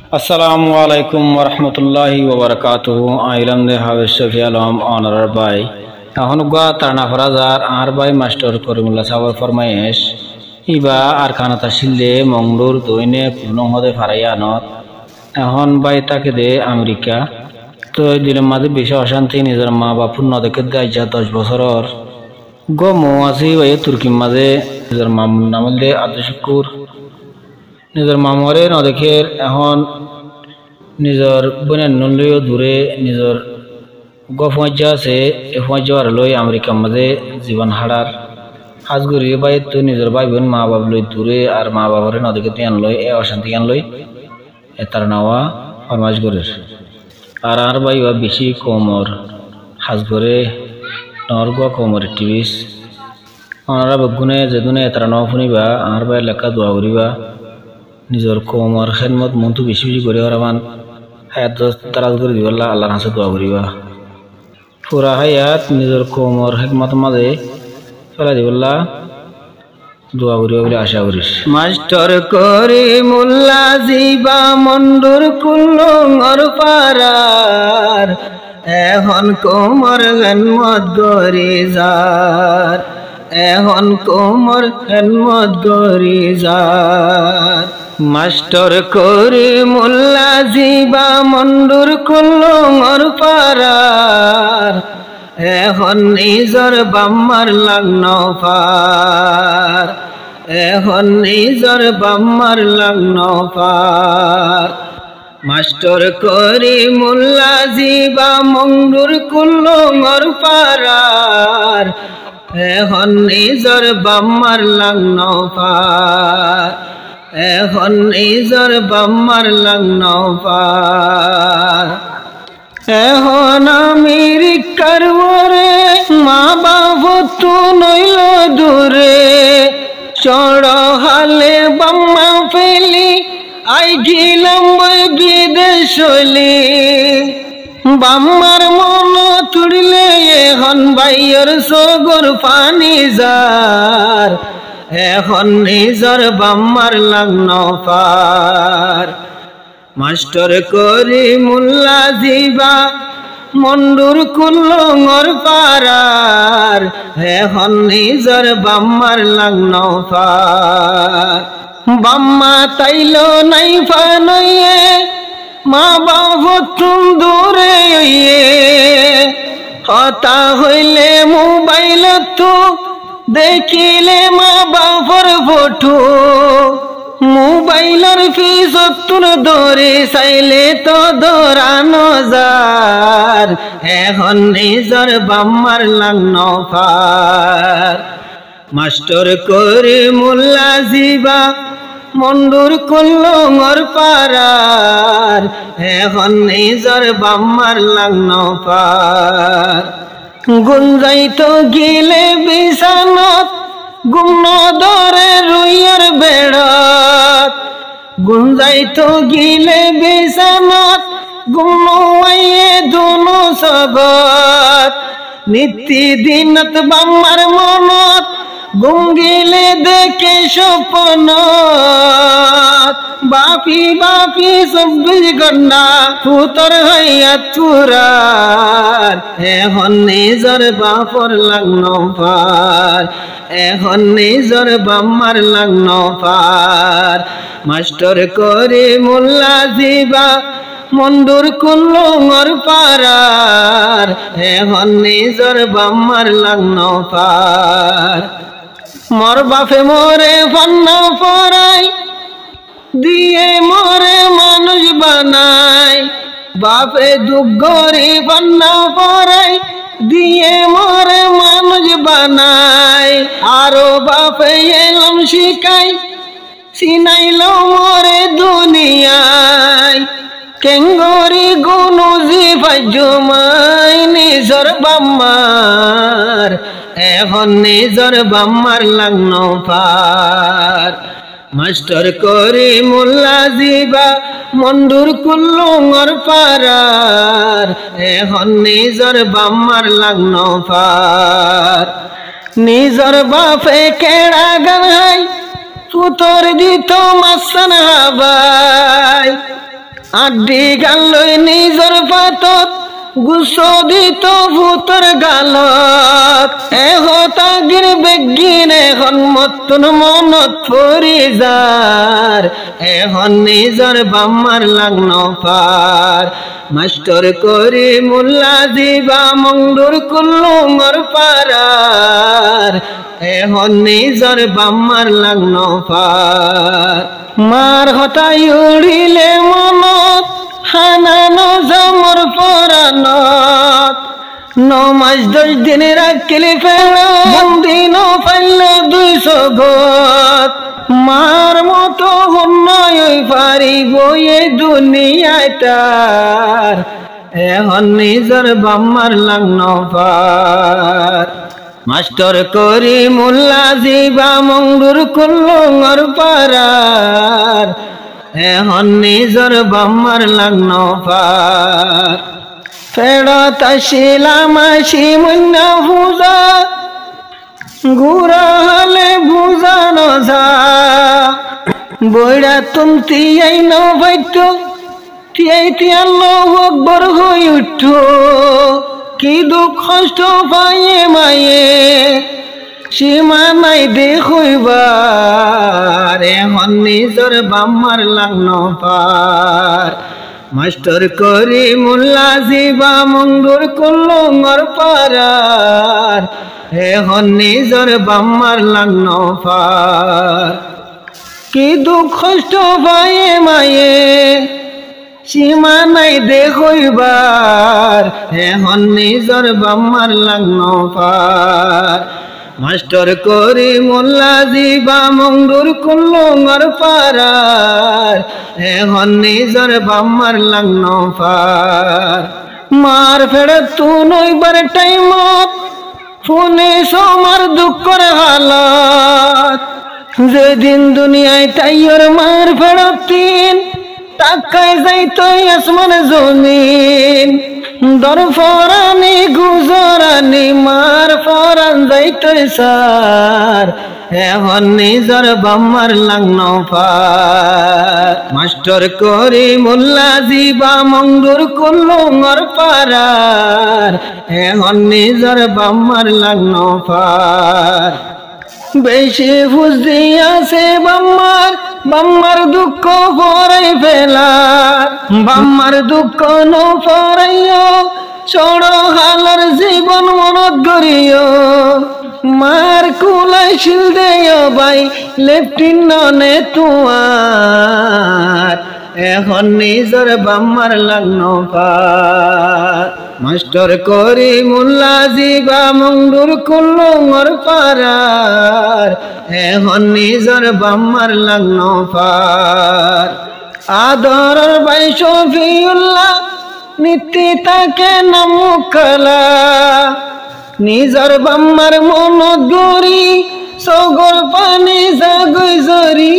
Assalamu alaikum wa rahmatullahi wa barakatuhu. Ailam de Havishafi alam honor by Ahonuga Tarna Farazar Arbai Master Korumula Savar Formayesh Iba Arkana Tashile Mongur Doine Punohode Farayanot Ahon by Takede America to Dilamadi Bisha Shanti Nizarma Bapuna the Kedaja Doj Bosoror Gomo Asi by Turkimade Nizarmam Namade Adashukur নিজের মামরে ন দেখে এখন নিজের বোনের নলইও দূরে নিজের গফমজ্জা আছে এ ফজ্জার লই আমেরিকা মাঝে জীবন হারার হাজগুরি বাই তো নিজের ভাই বোন মা বাবা লই দূরে আর মা বাবারে ন দেখে তিয়ান লই এ অশান্তি জ্ঞান লই এ তার নাওয়া ফরমাইশ করে আর ভাই বেশি কমর হাজগরে নরগা কমর টিভিস ওনারা বগুনে যেদুনে তার নাও শুনিবা আর ভাই লেখা দোয়া করিবা নিজের কোমর খেদমত মনটো বেশি বেশি করে হরামান হায়াত তারাজ করে দিবল্লা আল্লাহর কাছে দোয়া করিবা পুরা হায়াত নিজের কোমর খেদমত মাঝে ফেলা দিবল্লা দোয়া করিবা বলে আশা করিস মাস্টার করে মোল্লা জিবা মন্ডুর কুল্লর পারার এখন কোমর খেদমত করে যার এখন কোমর খেদমত করে যার মাস্টার করে মোল্লা জিবা মন্ডুর কুল্লর পারার এখন নিজর বাম্মার লাগন পার এখন নিজর বাম্মার লাগন পার মাস্টার করে মোল্লা জিবা মন্ডুর কুল্লর পারার এখন নিজর বাম্মার লাগন পার এখন নিজর বাম্মার লাগন পার এখন আমেরিকার ওরে মা বাবু তো নইল দূরে চড় হালে বাম্মা ফেলি আই গিলাম বিদেশলি বাম্মার মন তুড়লে এখন বাইয়ের সগর পানি যার এখন নিজর বাম্মার লাগন পার মাস্টার করি মোল্লা জিবা মন্ডুর কুল্লর পারার এখন নিজর বাম্মার লাগন পার বাম্মা তাইল নাই ফানইয়ে মা বাবু তুম দূরে হতা হইলে মোবাইল তো দেখিলে মা বাবার ফটো মোবাইলের ফিস তোর ধরে চাইলে তো ধরানো যার এখন নিজর বাম্মার লাগন পার মাস্টার করে মোল্লা জিবা মন্ডুর কুল্লর পারার এখন নিজর বাম্মার লাগন পার গুঞ্জাইত গিলে বিছানত গুম ধরে রুইয়ের বেড়াত গুঞ্জাইত গিলে বিছানত গুম দুনো সগত নিত্যি দিনত বাম্মার মনত গুম গিলে দেখে স্বপ্ন বাপি বাপি 24 ঘন্টা পুতর হইয়া চুরার এখন নিজর বাপর লাগন পার এখন নিজর বাম্মার লাগন পার মাস্টার করে মোল্লা জিবা মন্ডুর কুল্লর পারার এখন নিজর বাম্মার লাগন পার মোর বাপে মোরে ফান্না পরাই দিয়ে মোরে মানুষ বানাই বাপে দুগরি ফান্না পরাই দিয়ে মোরে মানুষ বানাই আরো বাপে এলম শিখাই চিনাইল মোরে দুনিয়ায় কেঙ্গরি গুনুজি ফাজুমাই নিজর বাম্মার এখন নিজর বাম্মার লাগন পার মাস্টার করে মোল্লা জিবা মন্ডুর কুল্লর পারার এখন নিজর বাম্মার লাগন পার নিজর বাপে কেড়া গানাই পুতর দিত মাসান হাবাই আড্ডি গালই নিজর পাতত গুসদিত ভূতর গালত এহতাগির বেগিন এখন মতন মনত পরি যার এখন নিজর বাম্মার লাগন পার মাস্টার করি মুল্লা দিবা মঙ্গুর কুল্লুমর পারার এখন নিজর বাম্মার লাগন পার মার হতাই উড়িলে মনত হানানো জমর পরানত 9 মাস 10 দিন রাখিলে ফেল দিন পাইল 200 গত মার মতো হন্যই পারিব এই দুনিয়ায় তার এখন নিজর বাম্মার লাগন পার মাস্টার করি মুল্লা জিবা মঙ্গুর কুল্লুমর পারার এখন নিজর বাম্মার লাগন পার ফেরত আসিলাম আসি মুন্না ভুজা ঘুরা হলে বুঝানো যা বইরা তুমি এই নৈত আকবর হয়ে উঠ কি দুঃখ কষ্ট পায়ে মায়ে সীমা নাই দেখবার এখন নিজর বাম্মার লাগন পার মাস্টার করি মুল্লা জিবা মঙ্গুর কুল্লুমর পারার এখন নিজর বাম্মার লাগন পার কি দুঃখ কষ্ট পায়ে মায়ে সীমা নাই দেখবার এখন নিজর বাম্মার লাগন পার মাস্টার করি মুল্লা জিবা মঙ্গুর কুল্লুমর পারার এখন নিজর বাম্মার লাগন পার মার ফেরত তু নইবার টাইমত ফোনে সমার দুঃখর হালত যেদিন দুনিয়ায় তাইয়র মার ফেরত তিন টাকায় যাইত আসমান জমিন দর ফরানি গুজরানি মার ফরান যাইত সার এখন নিজর বাম্মার লাগন পার মাস্টার করি মুল্লা জিবা মঙ্গুর কুল্লুমর পারার এখন নিজর বাম্মার লাগন পার বেশি বুঝি আছে বাম্মার বাম্মার দুঃখ পরাই ফেলা বাম্মার দুঃখ ন পরাইও ছোড় হালার জীবন মনত গড়িও মার কুলাই শিল দেয় ভাই লেফটিন নে তোমার এখন নিজর বাম্মার লাগন পার মাস্টার করি মুল্লা জিবা মঙ্গুর কুল্লুমর পারার এখন নিজর বাম্মার লাগন পার আদর ভাই শফিউল্লাহ নীতি তাকে নামুকলা নিজর বাম্মার মনত গড়ি সগর পানি জাগই জরি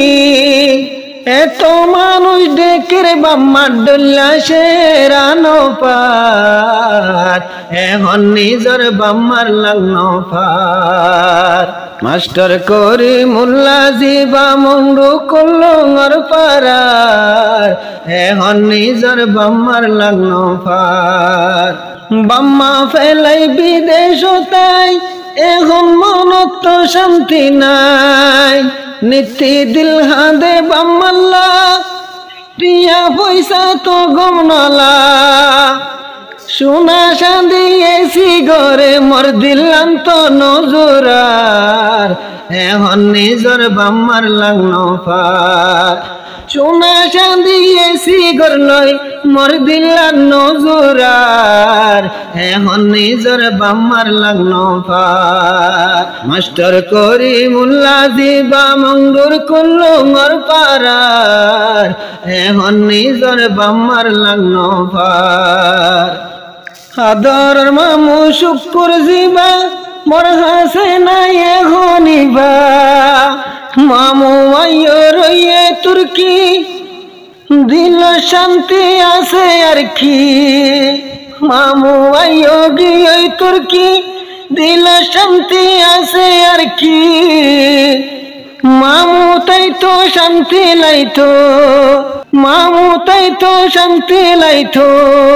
এত মানুষ ডেকের বাম্মার ডল্লা সেরানো পার এখন নিজর বাম্মার লাগন পার মাস্টার করি মুল্লা জিবা মঙ্গুর কুল্লুমর পারার এখন নিজর বাম্মার লাগন পার বাম্মা ফেলাই বিদেশ তাই এখন মনত তো শান্তি নাই নীতি দিল হাদে বাম্মাল্লা টিয়া পয়সা তো গমনলা সোনা চাঁদি এসি ঘরে মোর দিলাম তো নজরার এখন নিজর বাম্মার লাগন পার সোনা চাঁদি এসি ঘর লই মোর দিলাম নজরার এখন নিজর বাম্মার লাগন পার মাস্টার করি মুল্লা জিবা মঙ্গুর কুল্লুমর পারার এখন নিজর বাম্মার লাগন পার আদর মামু শুকুর জিবা মোর হাসে নাই এখনিবা মামু আইয় রইয়ে তুর্কি দিল শান্তি আছে আর কি মামু আইয় গিয়ে তুর্কি দিল শান্তি আছে আর কি মামু তাই তো শান্তি লাইতো মামু তাই তো শান্তি লাইতো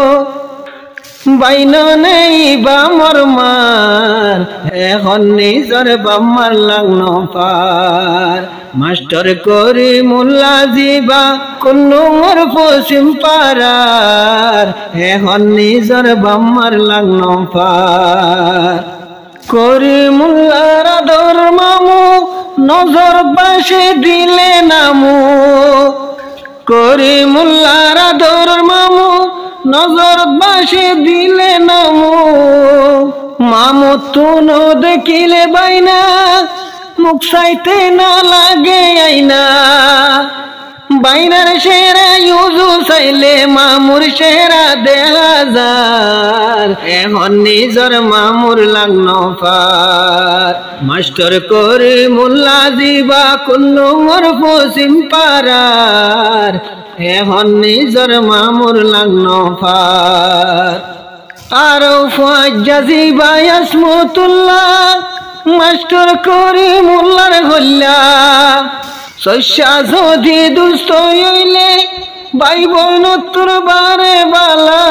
বাইন নেই বামর মার এখন নিজর বাম্মার লাগন পার মাস্টার করি মোল্লা জিবা কুল্লুর পশ্চিম পারার এখন নিজর বাম্মার লাগন পার করি মোল্লার আদর মামু নজর বাসে দিলে নামু করি মোল্লার আদর মামু নজর বাসে দিলে নামু মামু তুনো দেখিলে বাইনা মুখ চাইতে না লাগে আইনা বাইনার সেরা ইউজু চাইলে মামুর সেরা দেখা যার এখন নিজর মামুর লাগন পার মাস্টার করে মোল্লা জিবা কুল্লুর পশ্চিম পারার এখন নিজর মামুর লাগন পার আরো ফাজ্জাজিবা ইয়াসমতুল্লাহ মাস্টার করে মোল্লার হল্লা শস্যা যদি দুস্থ হইলে ভাই বোন তোর বারে বালা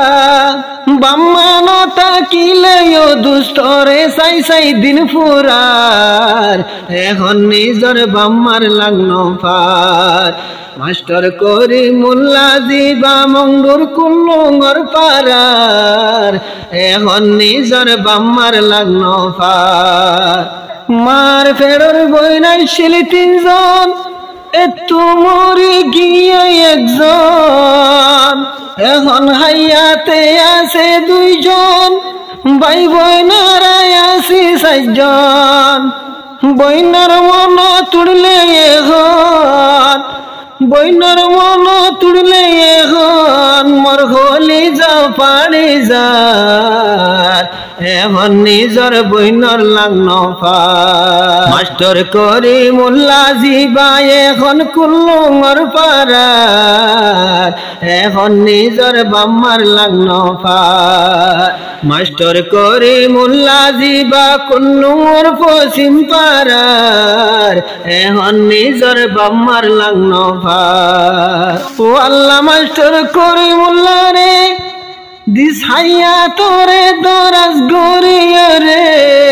বাম্মানো তাকিলে দুস্থ রে সাই সাই দিন ফুরার এখন নিজর বাম্মার লাগন পার মাস্টার করি মোল্লা জিবা মঙ্গুর কুল্লুর পারার এখন নিজর বাম্মার লাগন পার মার ফেরর বইনাই ছিল তিনজন এতো মরি গিয়ে একজন এখন হাইয়াতে আছে দুইজন ভাই বইনারাই আছি চারজন বইনার মন তুড়লে এখন বইনার মন তুড়লে এখন মোর হলি যাও পাড়ি যার এখন নিজর বইনর লাগন পার মাস্টার করি মোল্লা জিবা এখন কুল্লুর পারার এখন নিজর বাম্মার লাগন পার মাস্টার করি মোল্লা জিবা কুল্লুর পশ্চিম পারার এখন নিজর বাম্মার লাগন পার ও আল্লাহ মাস্টার করি মোল্লা রে দিস হাইয়া তোরে দরাজ গরিয়া রে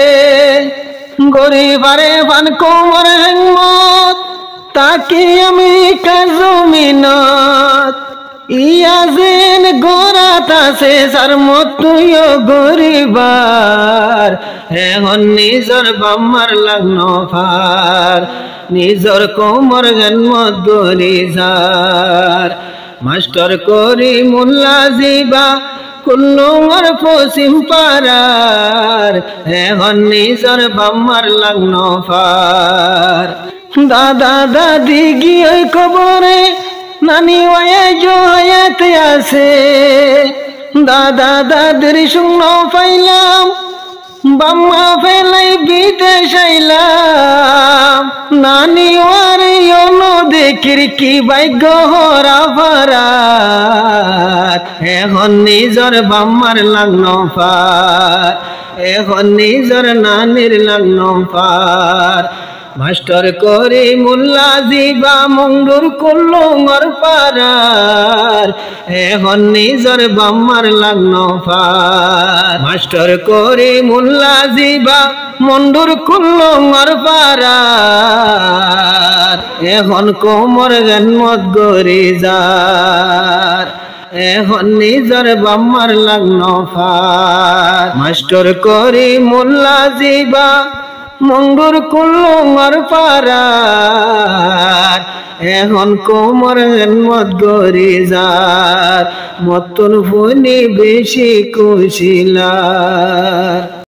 গরিবারে পান কোমর হেমত তাকে আমি কাজমিনত ইয়া যেন গোরাত আছে সার মতুয় গরিবার এখন নিজর বাম্মার লাগন পার নিজর কোমর গন্মত গরি যার মাস্টার করি মোল্লা জিবা কুল্লুর পশ্চিম পারার এখন নিজর বাম্মার লাগন পার দাদা দাদি গিয়ে কবরে নানি ওয়ে জয়াতে আছে দাদা দাদির শূন্য পাইলাম বাম্মা ফেলাই বিদেশ আইলাম নানি ওয়ারে দেখির কি ভাগ্য হরা ভারাত এখন নিজর বাম্মার লাগন পার এখন নিজর নানির লাগন পার মাস্টার করি মোল্লা জিবা মঙ্গুর কুল্লুর পারার এখন নিজর বাম্মার লাগন পার মাস্টার করি মোল্লা জিবা মন্ডুর কুল্লুর পারার এখন কোমর গন্মত গরি যার এখন নিজর বাম্মার লাগন পার মাস্টার করি মোল্লা জিবা মঙ্গুর কুল্লুর পারার এখন কোমর গন্মত গরি যার মতন ফনি বেশি কুশিলার।